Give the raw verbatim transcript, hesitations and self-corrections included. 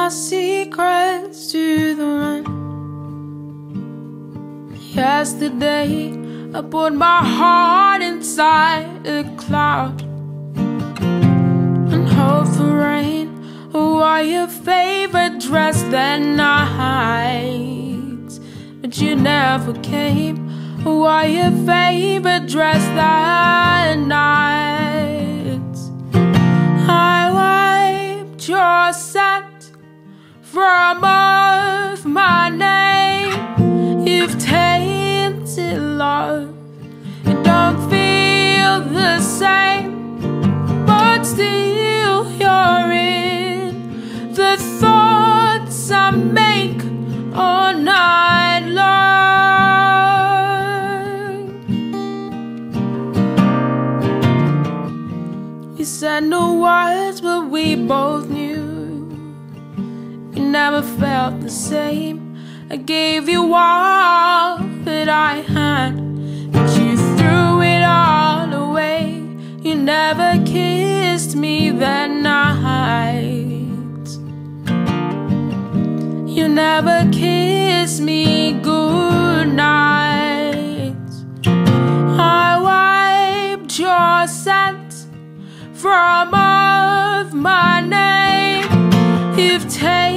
my secrets to the wind. Yesterday I put my heart inside a cloud and hope for rain. Wore your favorite dress that night, but you never came. Wore your favorite dress that night. I wiped your scent from off my name. You've tainted love. It don't feel the same, but still you're in the thoughts I make all night long. You said no words, but we both knew. You never felt the same. I gave you all that I had, but you threw it all away. You never kissed me that night. You never kissed me goodnight. I wiped your scent from off my name. You've taken